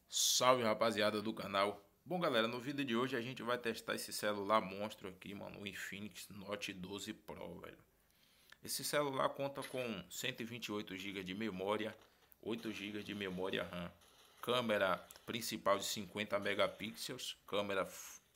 Salve, rapaziada do canal. Bom, galera, no vídeo de hoje a gente vai testar esse celular monstro aqui, mano, o Infinix Note 12 Pro, velho. Esse celular conta com 128 GB de memória, 8 GB de memória RAM, câmera principal de 50 megapixels, câmera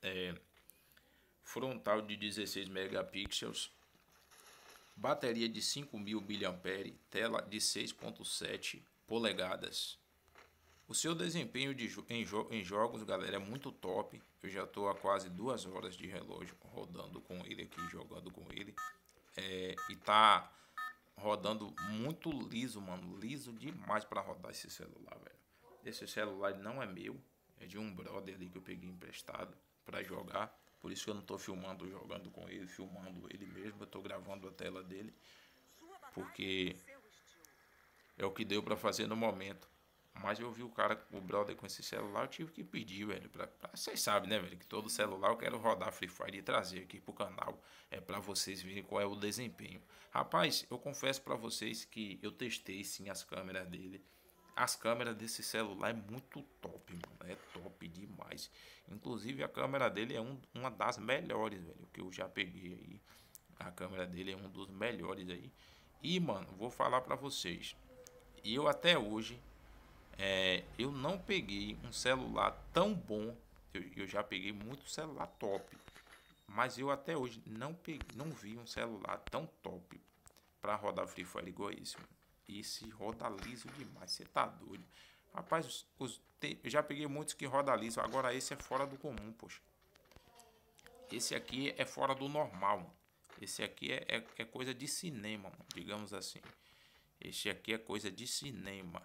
frontal de 16 megapixels, bateria de 5.000 mAh, tela de 6.7 polegadas. O seu desempenho em jogos, galera, é muito top. Eu já estou há quase 2 horas de relógio rodando com ele aqui, jogando com ele. E tá rodando muito liso, mano. Liso demais para rodar esse celular, velho. Esse celular não é meu, é de um brother ali que eu peguei emprestado para jogar. Por isso que eu não estou filmando jogando com ele, filmando ele mesmo. Eu estou gravando a tela dele, porque é o que deu pra fazer no momento. Mas eu vi o brother com esse celular, eu tive que pedir, velho. Vocês sabem, né, velho? Que todo celular eu quero rodar Free Fire e trazer aqui pro canal. É pra vocês verem qual é o desempenho. Rapaz, eu confesso pra vocês que eu testei sim as câmeras dele. As câmeras desse celular é muito top, mano. É top demais. Inclusive a câmera dele é uma das melhores, velho, que eu já peguei aí. A câmera dele é um dos melhores aí. E, mano, vou falar pra vocês. E eu até hoje, eu não peguei um celular tão bom. Eu já peguei muito celular top, mas eu até hoje não peguei, não vi um celular tão top para rodar Free Fire igual esse, mano. Esse roda liso demais, você tá doido. Rapaz, eu já peguei muitos que roda liso, agora esse é fora do comum, poxa. Esse aqui é fora do normal, mano. Esse aqui é coisa de cinema, mano, digamos assim. Esse aqui é coisa de cinema.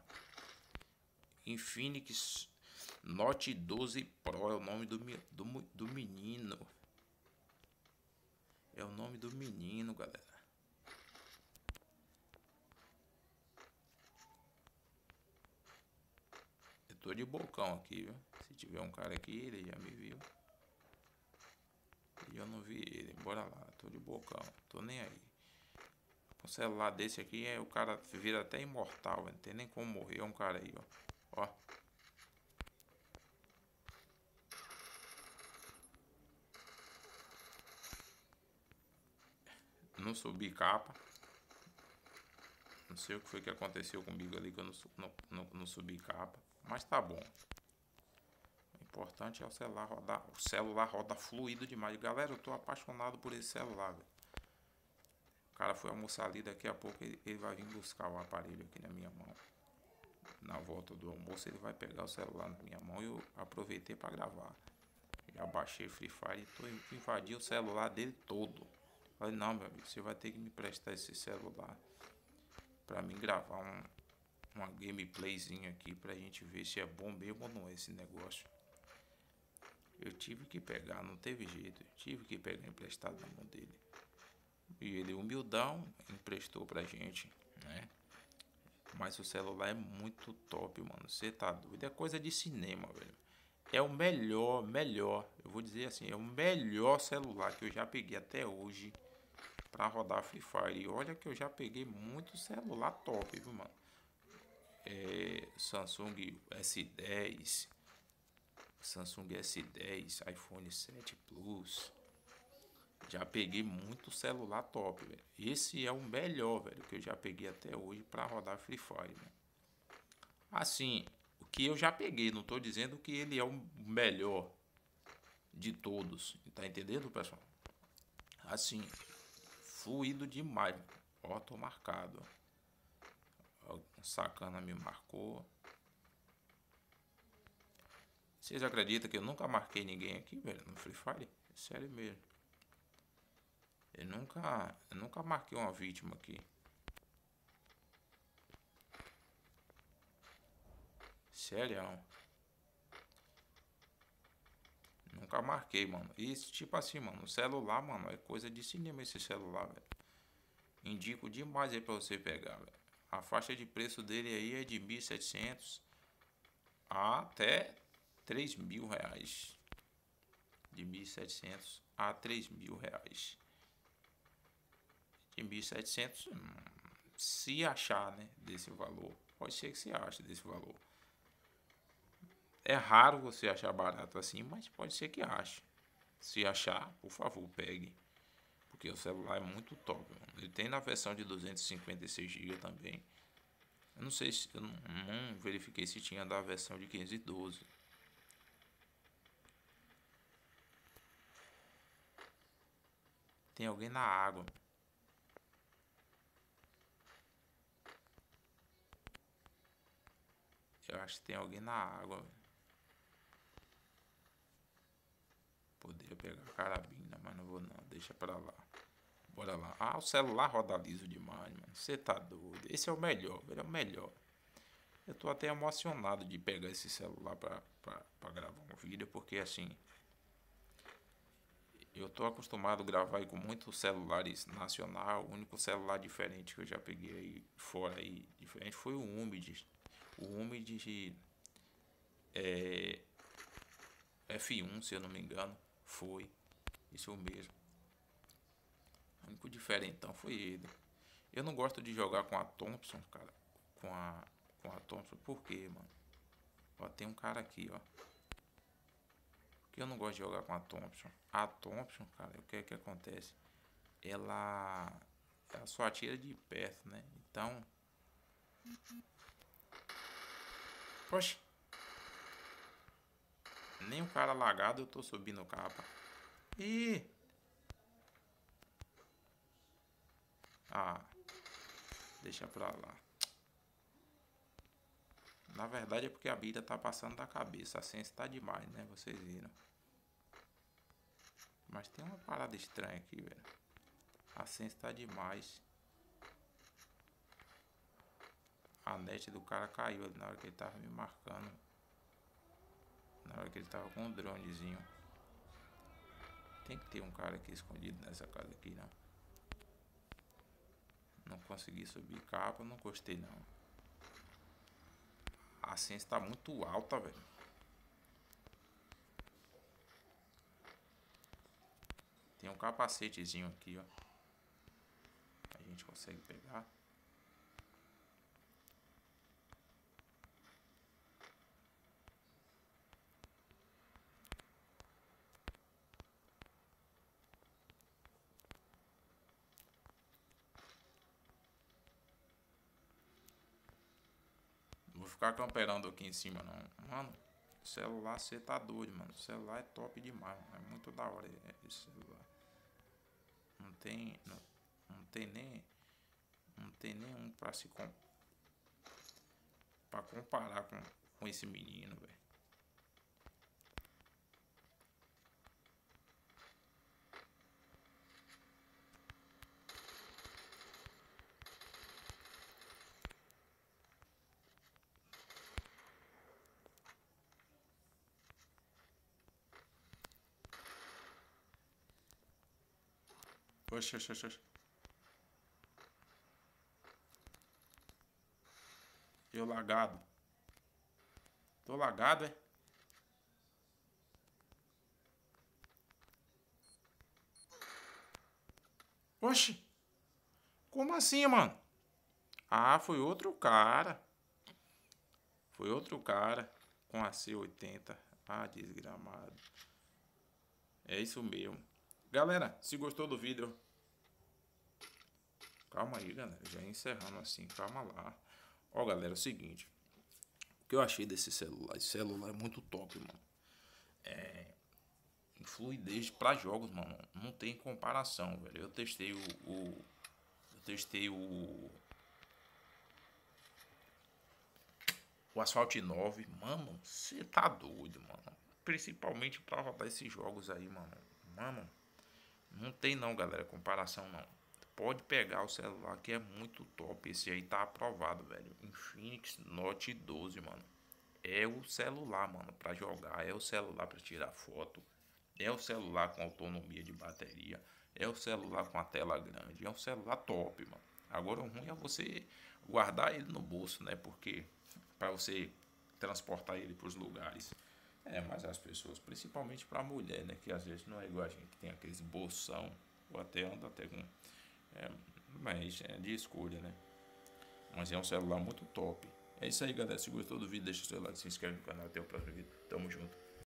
Infinix Note 12 Pro é o nome do menino. É o nome do menino, galera. Eu tô de bocão aqui, viu? Se tiver um cara aqui, ele já me viu. E eu não vi ele. Bora lá, tô de bocão. Tô nem aí. Um celular desse aqui, o cara vira até imortal, não tem nem como morrer. É um cara aí, ó. Ó. Não subi capa. Não sei o que foi que aconteceu comigo ali que eu não subi capa. Mas tá bom. O importante é o celular rodar. O celular roda fluido demais. Galera, eu tô apaixonado por esse celular, velho. O cara foi almoçar ali, daqui a pouco ele vai vir buscar o aparelho aqui na minha mão. Na volta do almoço ele vai pegar o celular na minha mão e eu aproveitei para gravar. Já baixei Free Fire e tô invadindo o celular dele todo. Falei, não, meu amigo, você vai ter que me prestar esse celular para mim gravar uma gameplayzinha aqui pra gente ver se é bom mesmo ou não é esse negócio. Eu tive que pegar, não teve jeito. Eu tive que pegar emprestado na mão dele. E ele, humildão, emprestou pra gente, né? Mas o celular é muito top, mano. Você tá doido? É coisa de cinema, velho. É o melhor. Eu vou dizer assim, é o melhor celular que eu já peguei até hoje pra rodar Free Fire. E olha que eu já peguei muito celular top, viu, mano? Samsung S10, Samsung S10, iPhone 7 Plus. Já peguei muito celular top, velho. Esse é o melhor, velho, que eu já peguei até hoje pra rodar Free Fire, mano. Assim, o que eu já peguei, não tô dizendo que ele é o melhor de todos. Tá entendendo, pessoal? Assim, fluido demais. Ó, tô marcado. Ó, sacana me marcou. Vocês acreditam que eu nunca marquei ninguém aqui, velho, no Free Fire? Sério mesmo. Eu nunca marquei uma vítima aqui. Sério. Nunca marquei, mano. E tipo assim, mano, o celular, mano, é coisa de cinema esse celular, velho. Indico demais aí pra você pegar, velho. A faixa de preço dele aí é de 1.700 até 3.000 reais. De 1.700 a 3.000 reais. De 1.700, se achar, né, desse valor. Pode ser que se ache desse valor. É raro você achar barato assim, mas pode ser que ache. Se achar, por favor, pegue. Porque o celular é muito top, mano. Ele tem na versão de 256 GB também. Eu não sei se... Eu não verifiquei se tinha da versão de 512. Tem alguém na água. Eu acho que tem alguém na água. Poderia pegar a carabina, mas não vou não. Deixa pra lá. Bora lá. Ah, o celular roda liso demais, mano. Você tá doido. Esse é o melhor, velho. É o melhor. Eu tô até emocionado de pegar esse celular pra gravar um vídeo. Porque assim... Eu tô acostumado a gravar aí com muitos celulares nacional. O único celular diferente que eu já peguei aí fora aí diferente foi o Umid. O Umid F1, se eu não me engano, foi isso mesmo. O único diferentão foi ele. Eu não gosto de jogar com a Thompson, cara. Com a Thompson, por quê, mano? Ó, tem um cara aqui, ó. Porque eu não gosto de jogar com a Thompson. A Thompson, cara, o que é que acontece? Ela só atira de perto, né? Então... Poxa. Nem um cara lagado eu tô subindo capa. Ih! Ah, deixa pra lá. Na verdade é porque a vida tá passando da cabeça. A ciência tá demais, né? Vocês viram. Mas tem uma parada estranha aqui, velho. A ciência tá demais. A net do cara caiu ali na hora que ele tava me marcando. Na hora que ele tava com um dronezinho. Tem que ter um cara aqui escondido nessa casa aqui, não. Não consegui subir capa, não gostei não. A ciência tá muito alta, velho. Tem um capacetezinho aqui, ó. A gente consegue pegar. Não vou ficar camperando aqui em cima, não. Mano, o celular você tá doido, mano. O celular é top demais, mano. É muito da hora esse celular. Não tem... Não tem nem... Não tem nenhum pra se pra comparar com esse menino, velho. Oxe, oxe, oxe, oxe. Eu lagado. Tô lagado, é? Oxe. Como assim, mano? Ah, foi outro cara. Foi outro cara com a C80. Ah, desgramado. É isso mesmo. Galera, se gostou do vídeo... Calma aí, galera. Já encerrando assim. Calma lá. Ó, galera, é o seguinte. O que eu achei desse celular? Esse celular é muito top, mano. Fluidez pra jogos, mano. Não tem comparação, velho. Eu testei eu testei o Asphalt 9. Mano, você tá doido, mano. Principalmente pra rodar esses jogos aí, mano. Mano, não tem não, galera, comparação não. Pode pegar o celular que é muito top. Esse aí tá aprovado, velho. Infinix Note 12, mano. É o celular, mano, pra jogar. É o celular pra tirar foto. É o celular com autonomia de bateria. É o celular com a tela grande. É um celular top, mano. Agora o ruim é você guardar ele no bolso, né? Porque para você transportar ele para os lugares. É, mas as pessoas, principalmente para a mulher, né? Que às vezes não é igual a gente, que tem aqueles bolsão, ou até anda até com. Mas é de escolha, né? Mas é um celular muito top. É isso aí, galera. Se gostou do vídeo, deixa o seu like, se inscreve no canal. Até o próximo vídeo.